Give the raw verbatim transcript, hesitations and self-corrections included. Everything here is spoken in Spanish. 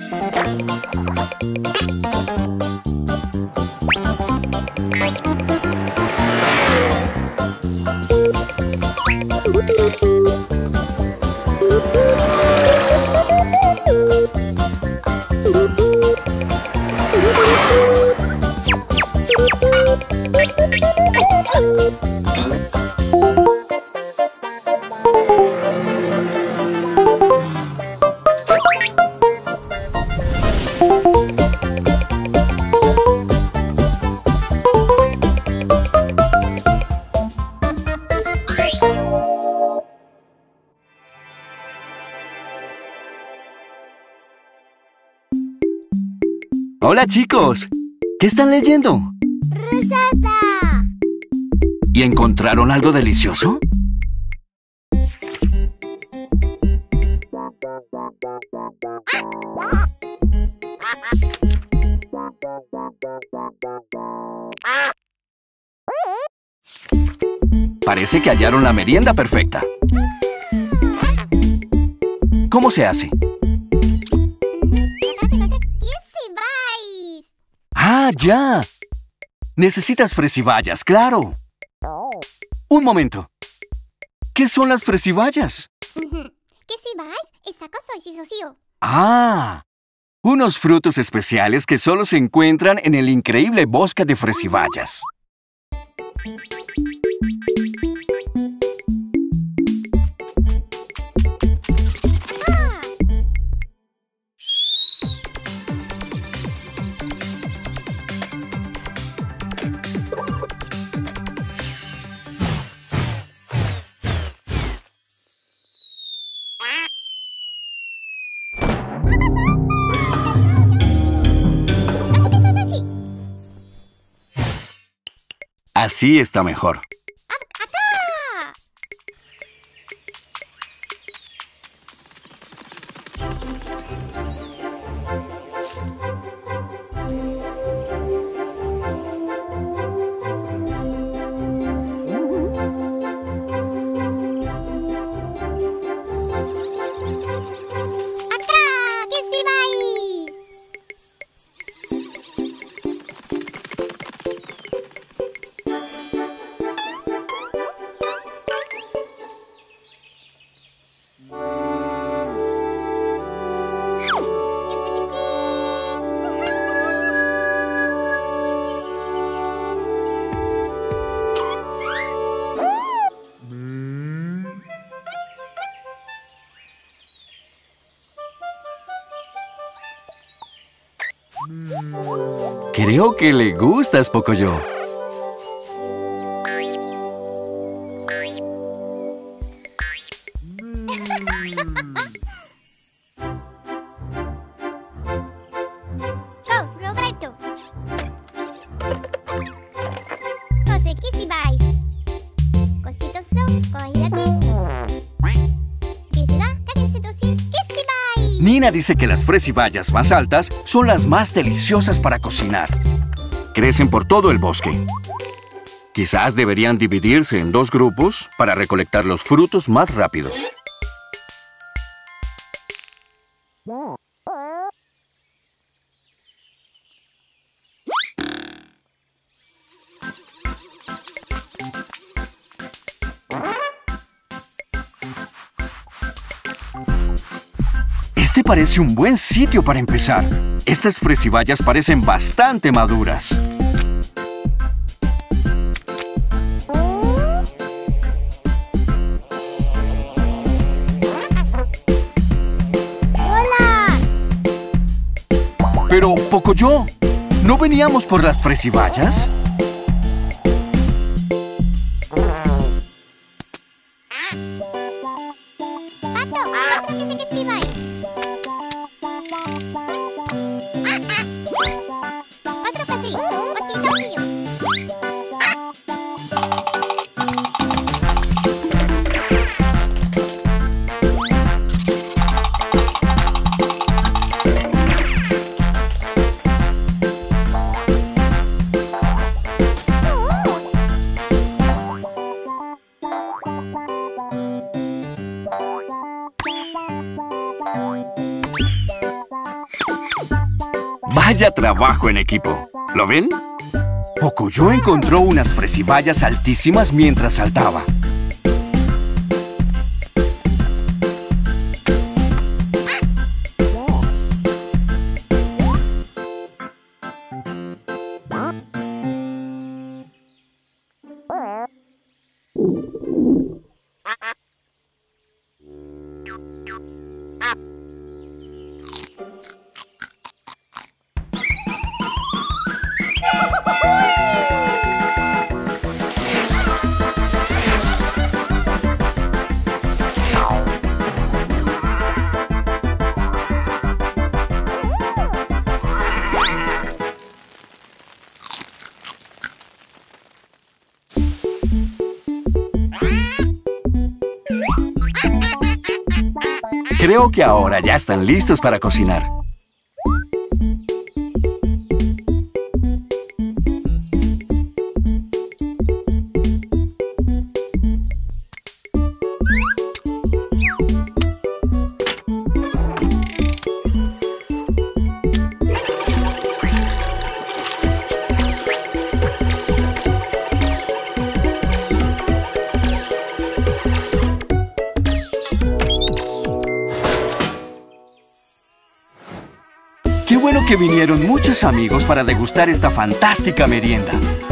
Hola, chicos. ¿Qué están leyendo? ¡Receta! ¿Y encontraron algo delicioso? Parece que hallaron la merienda perfecta. ¿Cómo se hace? ¡Ah, ya! Necesitas fresivallas, claro. Un momento. ¿Qué son las fresivallas? Ah, unos frutos especiales que solo se encuentran en el increíble bosque de fresivallas. Así está mejor. Creo que le gustas, Pocoyo. Oh, Roberto. Nina dice que las fresivallas más altas son las más deliciosas para cocinar. Crecen por todo el bosque. Quizás deberían dividirse en dos grupos para recolectar los frutos más rápido. Este parece un buen sitio para empezar. Estas fresivallas parecen bastante maduras. ¡Hola! Pero, Pocoyo, ¿no veníamos por las fresivallas? Vaya trabajo en equipo. ¿Lo ven? Pocoyo encontró unas fresivallas altísimas mientras saltaba. Creo que ahora ya están listos para cocinar. Qué bueno que vinieron muchos amigos para degustar esta fantástica merienda.